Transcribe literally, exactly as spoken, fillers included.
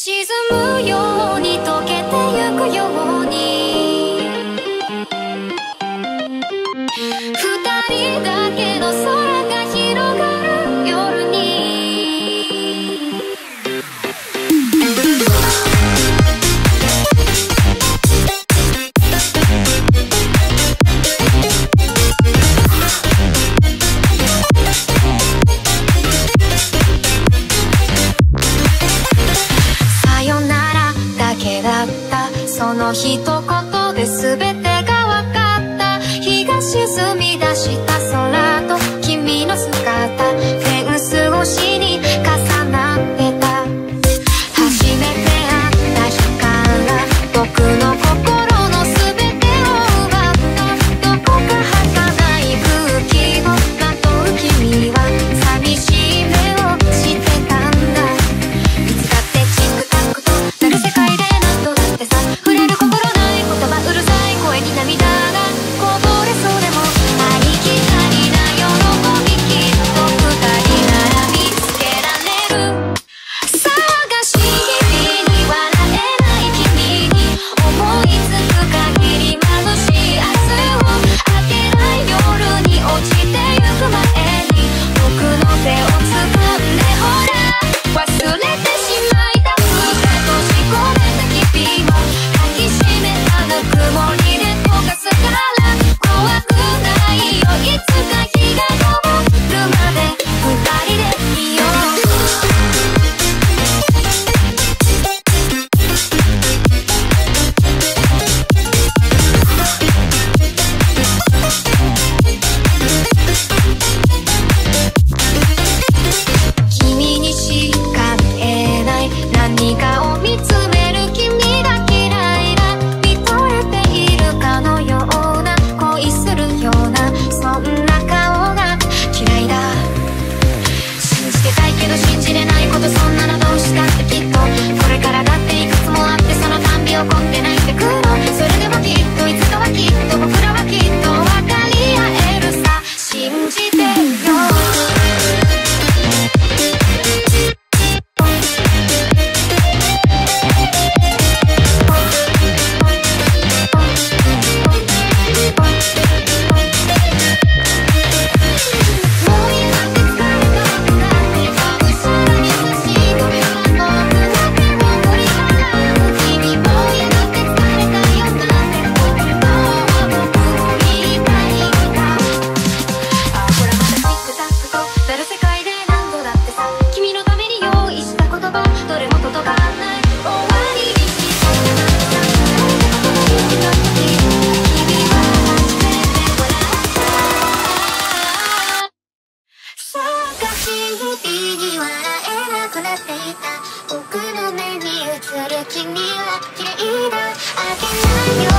沈むように溶けてゆくように二人だけの空が広がる夜にさよならだけだったその一言で全てが分かった日が沈み出した空と君の姿フェンス越しに重なってた初めて会った日から僕の心の全てを奪ったどこか儚い空気をまとう君は寂しい目をしてたんだいつだってチックタックとなる世界で何度だってさ触れる心ない言葉うるさい声に涙がこぼれそうでもありきたりな喜びきっと二人なら見つけられる探し日々に笑えない君に思いつく限り眩しい明日を明けない夜に落ちてゆく前に僕の手を掴んでほら忘れてしまいたくて閉じ込めた日々も抱きしめたぬくもりで溶かすから怖くないよいつか日が昇るまで二人でいよう君にしか見えない何かを見つめる君が嫌いだ見とれているかのような恋するようなそんな顔が嫌いだ信じてたいけど信じれないことそんなのどうしたってきっとこれからだっていくつもあってそのたんび起こって泣いてくのそれでもきっといつかはきっと僕らはきっと分かり合えるさ信じてるよ僕の目に映る君は綺麗だあげないよ